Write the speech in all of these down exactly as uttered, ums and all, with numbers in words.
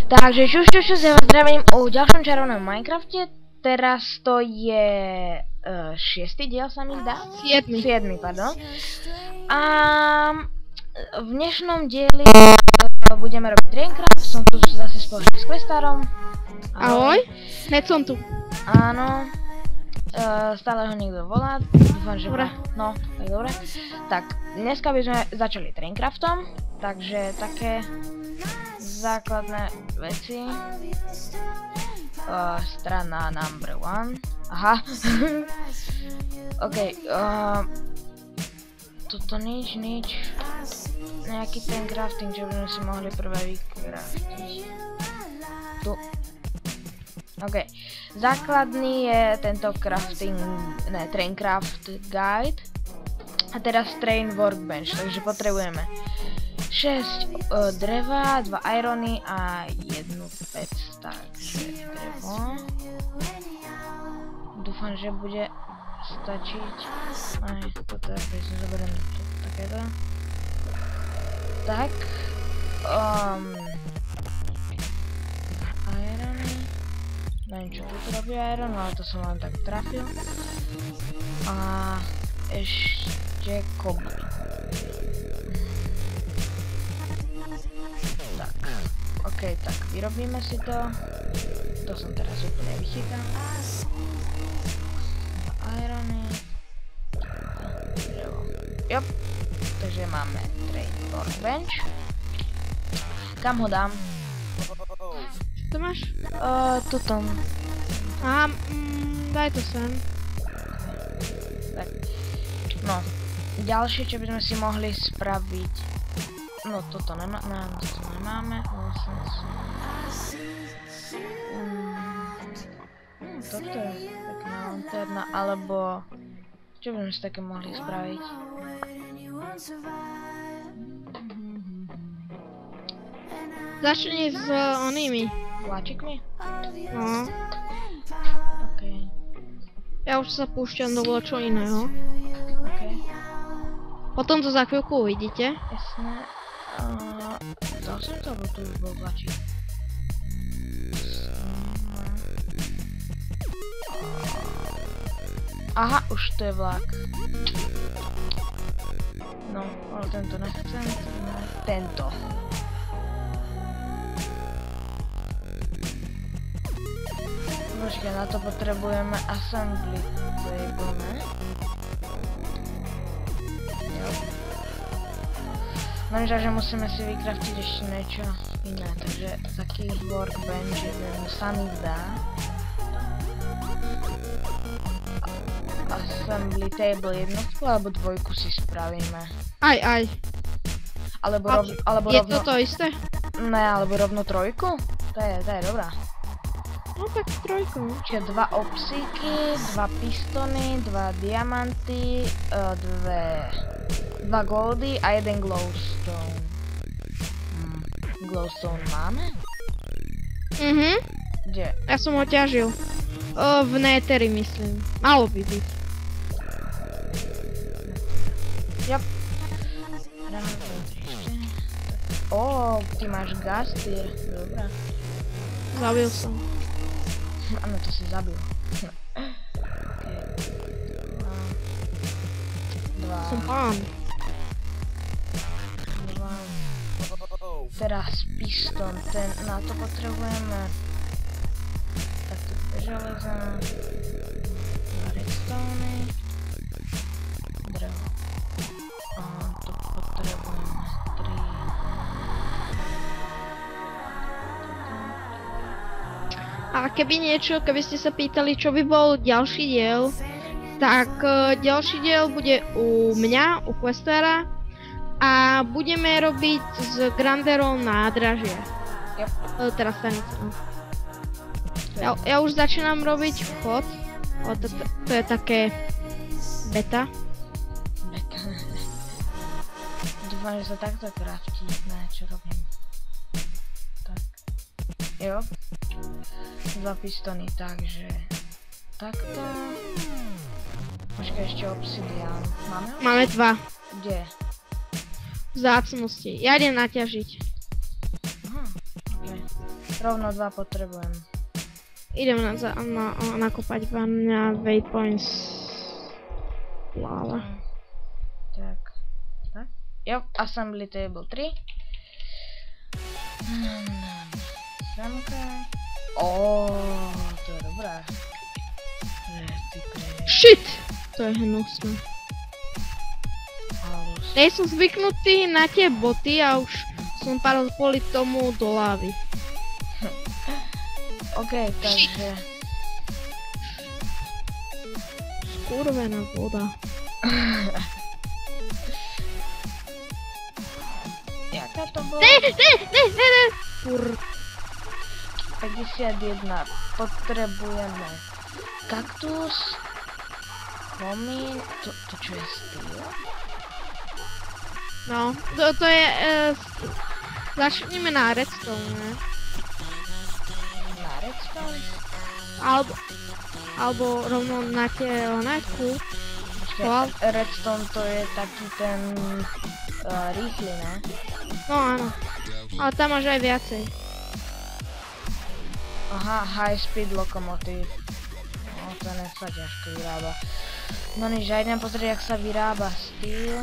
Takže čus, čus, čus, já vás zdravím u ďalšom čarovnom Minecrafte. Teraz to je uh, šiestý diel, sa mi zdá? Siedmy. Siedmy, pardon. A v dnešnom dieli uh, budeme robiť Minecraft. Som tu zase spoločne s Questárom. Ahoj. Hneď som tu. Áno. Uh, stále ho niekto volá. Dúfam, že... Dobre. No, tak dobre. Tak, dneska by sme začali Minecraftom. Takže také základné veci. Uh, strana number one. Aha. OK. Uh, toto nič, nič. Nejaký ten crafting, že by sme si mohli prvé vykraftiť. Tu. OK. Základný je tento crafting, ne, Traincraft guide. A teraz train workbench, takže potrebujeme šesť uh, dreva, dva irony a jednu pec, takže drevo. Dúfam, že bude stačiť. Aj, toto je, keď si zoberiem to, takéto. Tak. Um, irony. Neviem, čo tu robí iron, ale to som len tak trafil. A ešte kobly. Tak, ok, tak vyrobíme si to. To som teraz úplne vychytal. Irony. Drevo. Jop. Takže máme train workbench. Kam ho dám? To máš? Uh, tuto. Aha, mm, daj to sem. Tak. No. Ďalšie, čo by sme si mohli spraviť. No toto nemá, no, to nemáme. Hmm, toto je pekná lanterna, alebo čo by sme si také mohli spraviť? Začni s uh, onými. Vláčikmi? No. OK. Ja už sa púšťam do voľačo iného. OK. Potom to za chvíľku uvidíte. Jasné. Uh, dal som to, alebo tu už bol vláčik? Aha, už to je vlak. No, ale tento nechcem. Tento. Počkaj, na to potrebujeme assembly table, ne? Jo. Lenže, že musíme si vykraftiť ešte niečo iné, takže taký workbench jeden sa mi zdá. Assembly table jednotku alebo dvojku si spravíme. Aj, aj. Alebo, rov, alebo je rovno... to to isté? Ne, alebo rovno trojku? To je, to je dobrá. No tak trojku. Čiže dva obsíky, dva pistony, dva diamanty, uh, dve... dva goldy a jeden glowstone. Hmm. Glowstone máme? Mhm. Kde? Ja som ho ťažil. O, v Neteri myslím. Malo by byť. Jop. Ó, ty máš gas tier. Dobrá. Zabil som. Áno, to si zabil. Dva. Som pán. Dva. Teraz piston, ten, na to potrebujeme. Tak tu dve železa. Dva redstone. Drevo. A tu potrebujeme tri. A keby niečo, keby ste sa pýtali, čo by bol ďalší diel, tak uh, ďalší diel bude u mňa, u Questára a budeme robiť s Granderom nádražie. Yep. Uh, teraz stanice, no. Ja, ja už začínam robiť vchod, o, to, to, to je také beta. Beta. Dúfam, že sa takto kraftí, ne, čo robím. Tak. Jo. Dva pistony, takže takto. Počkaj, ešte obsidian. Máme ho? Máme dva. Kde? Vzácnosti. Ja idem naťažiť. Aha, ok. Rovno dva potrebujem. Idem na, za, na, nakopať vám waypoints. Láva. Tak. Tak. Jo, assembly table tri. Semka. Oooo, to je dobré. Shit! To je hnusné. Nie som zvyknutý na tie boty a už som padol kvôli tomu do lávy. OK, takže... Skurvená voda. Jaká to bola? Ne, ne, ne, ne, ne! Kur... päťdesiatjeden. Potrebujeme kaktus. Komín. To, to čo je stýl? No, to, to je... Uh, začneme na redstone, ne? Na redstone? Albo... Alebo rovno na tie onajku. Počkej, redstone to je taký ten... Uh, rýchly, ne? No áno. Ale tam máš aj viacej. Aha, high speed lokomotív. No, to ne sa ťažko vyrába. No nič, ja idem pozrieť, jak sa vyrába stýl.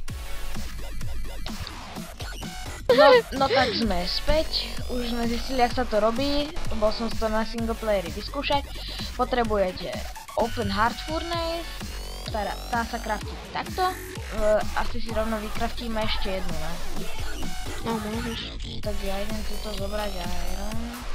No, no tak sme späť, už sme zistili, jak sa to robí, bol som to na singleplayeri vyskúšať. Potrebujete open heart furnace, ktorá tá sa kraftí takto, uh, asi si rovno vykraftíme ešte jednu, ne? No, môžeš. Tak ja idem túto zobrať iron.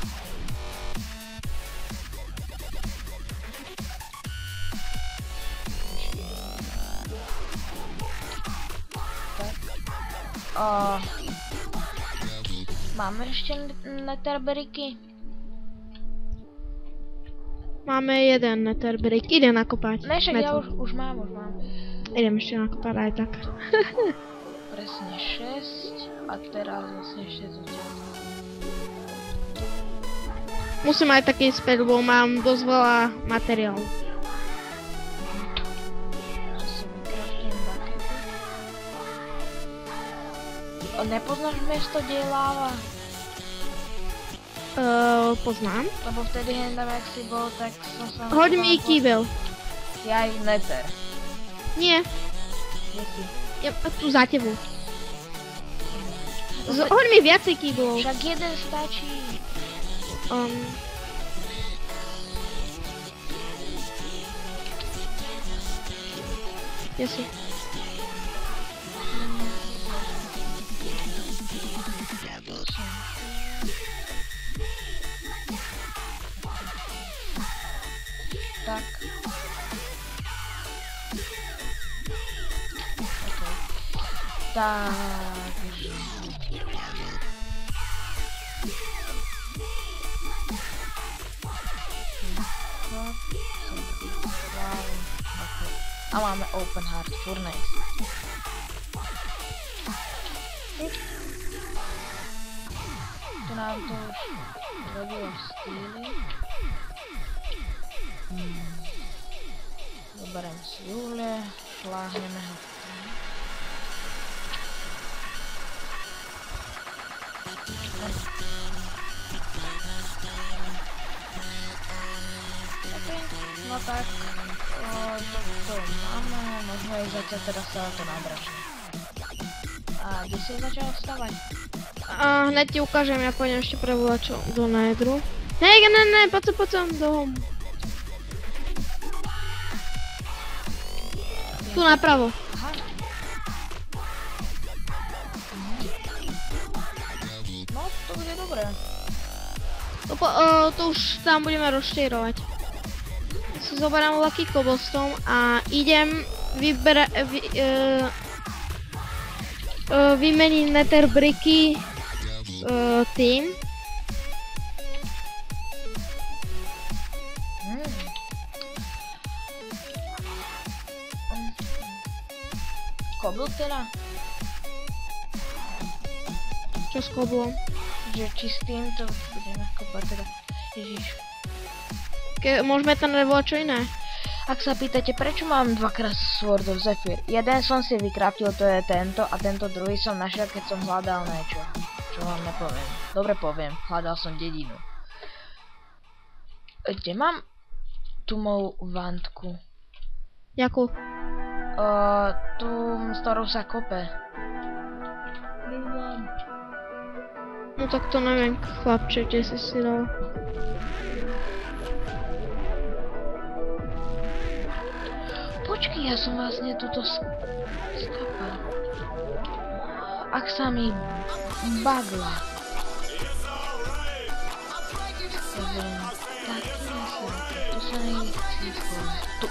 Tak. Uh, Máme ešte netherbricky? Máme jeden netherbrick, idem nakopať. Ne, však ja už, už mám, už mám. Idem ešte nakopať aj tak. Presne šesť a teraz vlastne ešte tu ťa. Musím aj taký späť, lebo mám dosť veľa materiálu. Že si vykraftím bakety. Nepoznáš miesto, kde je láva? Uh, poznám. Lebo vtedy hendam, jak si bol, tak som sa... Hoď mi kýbel. Ja aj nether. Nie. Kde si? Ja tu za tebou. Z- hoď mi viacej kýblov. Však jeden stačí. Um. Ja si. Tak. Okay. Takže... A máme open heart furnace. To nám to už robilo stýly. Hmm. Zoberiem si uhlie, šláhneme ho. No tak, o, to, to máme, možno aj zatiaľ teda stáva to nádražne. A kde si začal vstávať? A hneď ti ukážem, ja pôjdem ešte prevolať čo do nedru. Hej, ne, ne, poď sa, poď sa, do home. Tu napravo. Aha. No, to bude dobré. To, po, uh, to už tam budeme rozšírovať. Si zoberám ľaký cobblestone a idem vybera, vy, uh, uh, vymeniť nether bricky uh, tým. Hmm. Kobl teda? Čo s koblom? Že čistým to budeme kopať teda. Ježiš. Ke, môžeme tam nevolať čo iné. Ak sa pýtate, prečo mám dvakrát Sword of Zephyr? Jeden som si vykraftil, to je tento, a tento druhý som našiel, keď som hľadal niečo. Čo vám nepoviem. Dobre poviem, hľadal som dedinu. Kde mám tú moju vantku? Jakú? Uh, tú, s ktorou sa kope. Nemám. No tak to neviem, chlapče, kde si si dal. Počkej, ja som vlastne túto skapal. Ak sa mi bagla. Ja budem taký nasledný. Tu sa nejde cískol. Tu.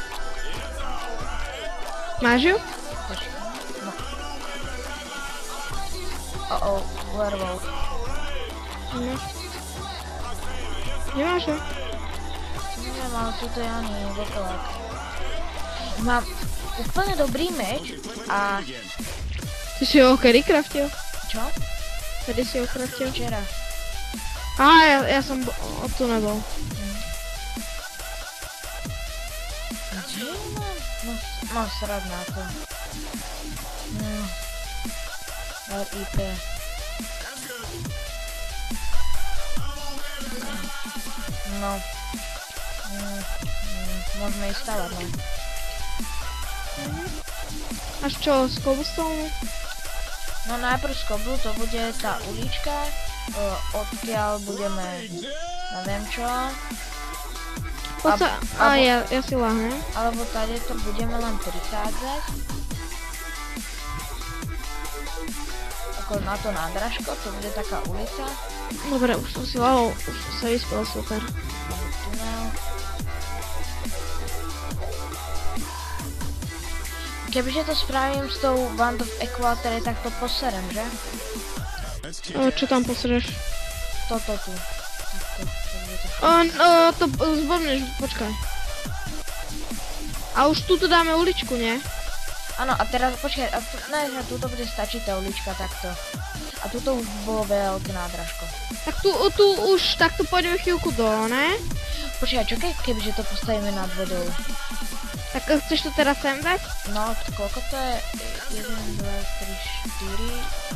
Máš ju? Počkej. No. Oh-oh, werewolf. Nemáš. Nemáš ju? Neviem, ale tuto je ani vokolák. Mám úplne dobrý meč a... Ty si ho kedy craftil? Čo? Kedy si ho craftil? Včera. Aha, ja, ja som bo- o tu nebol. Kde mám? No, mám srad na to. No. R I P. No. Mm, mm, môžeme ísť stavať, no. Až čo, z cobblestone? No najprv z koblu, to bude tá ulička, uh, odkiaľ budeme, neviem čo. Poď sa, a alebo- ja, ja si láhnem. Alebo tady to budeme len prichádzať. Ako na to nádražko, to bude taká ulica. Dobre, už som si lahol, už som sa vyspel, super. Alebo tunel. Kebyže to spravím s tou Wand of Equality, tak to poserem, že? O, čo tam posreš? Toto tu. Takto, to bude to. O, no, to e, zbomneš, počkaj. A už tuto dáme uličku, nie? Áno, a teraz, počkaj, a tu, ne, že tuto bude stačiť tá ulička takto. A tuto už bolo veľké nádražko. Tak tu, tu už takto pôjdeme chvíľku dole, ne? Počkaj, čo ke, kebyže to postavíme nad vodou? Tak e, chceš to teraz sem dať? No, koľko to je? jeden, dva, tri, štyri.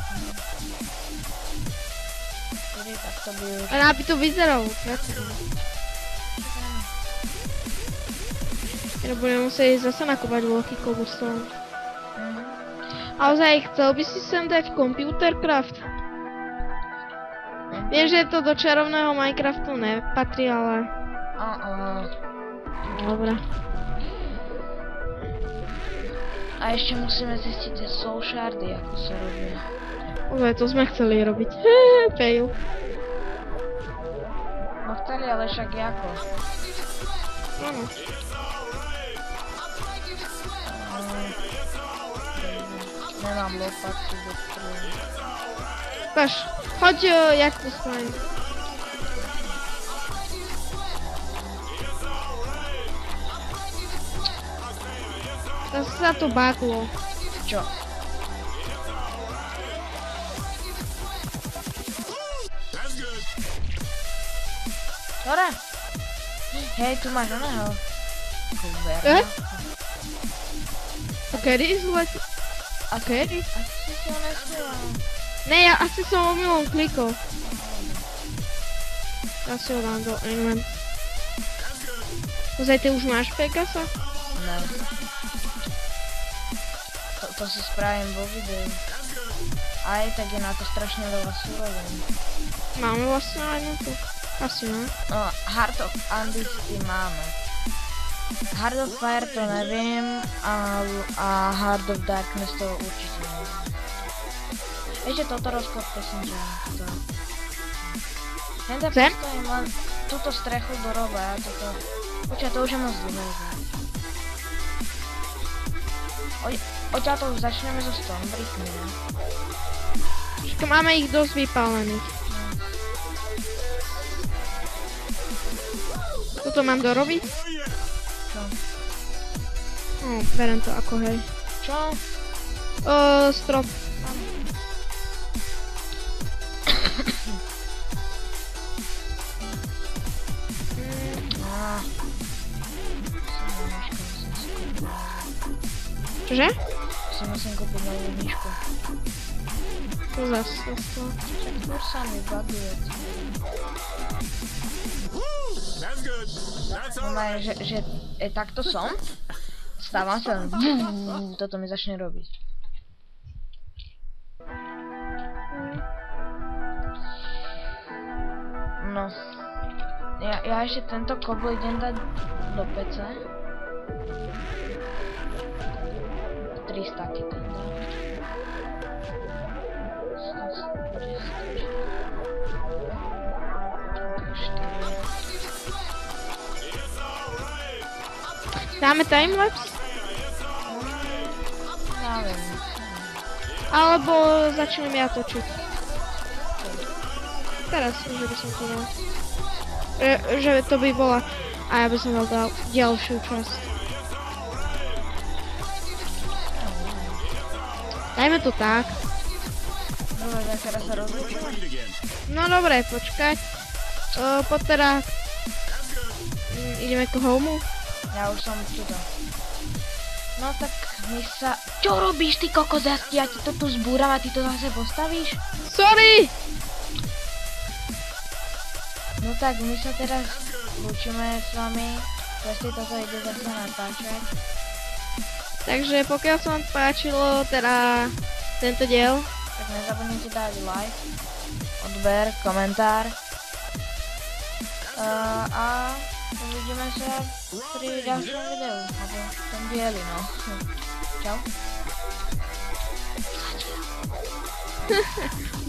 štyri, tak to by už... Ale aby to vyzeralo, presne. Ja budem musieť zase nakúpať veľký cobblestone. Mhm. A ozaj, chcel by si sem dať computercraft? Viem, že to do čarovného Minecraftu nepatrí, ale... Uh-uh. Dobre. A ešte musíme zistiť tie soul shardy, ako sa robia. Ozaj, to sme chceli robiť. Fail. No chceli, ale však jako. Áno. Mm. Nemám lopatu do ktorého. Ukáž, choď, uh, jak to spravím. Zase sa to baglo. Čo? Dobre. Hej, tu máš oného. Eh? A kedy zleti? A kedy? Asi si si ho nesmieval. Ne, ja asi som omylom klikol. Ja si ho dám do invent. Ozaj, ty už máš Pegasa? Ne. To, to si spravím vo videu. Aj tak je na to strašne veľa súrovín. Máme vlastne aj na to. Asi ne. No, Heart of Andisty máme. Heart of Fire to neviem, a, a Heart of Darkness to určite neviem. Ešte toto rozkop, prosím ťa. To. Henta Chcem? postavím len túto strechu do roba, ja toto... Počkaj, to už je moc dlhé. Odtiaľ to už začneme so Stonebrickmi, ne? Však máme ich dosť vypálených. Toto mám dorobiť? Čo? No, berem to ako hej. Čo? O, strop. Á. Čože? Si musím kúpiť novú myšku. Čo zase to? Furt sa mi baguje. Normálne, že, že e, takto som. Stávam sa len toto mi začne robiť. No. Ja, ja ešte tento kobo idem dať do pece. tri staky ten dám. Dáme timelapse? Neviem. Alebo začnem ja točiť. Teraz, že by som to dal. Že, že to by bola... A ja by som dal ďalšiu časť. Dajme to tak. Dobre, tak teraz sa rozličíme. No dobre, počkať. Uh, poď teda... Mm, ideme k homeu. Ja už som tuto. No tak my sa... Čo robíš ty kokos? Ja, ja ti to tu zbúram a ty to zase postavíš? Sorry! No tak my sa teraz lúčime s vami. Presne toto ide zase natáčať. Takže pokiaľ sa vám páčilo teda tento diel, Tak nezabudnite dať like, odber, komentár. Uh, a uvidíme sa pri ďalšom videu. Alebo v tom dieli, no. Čau.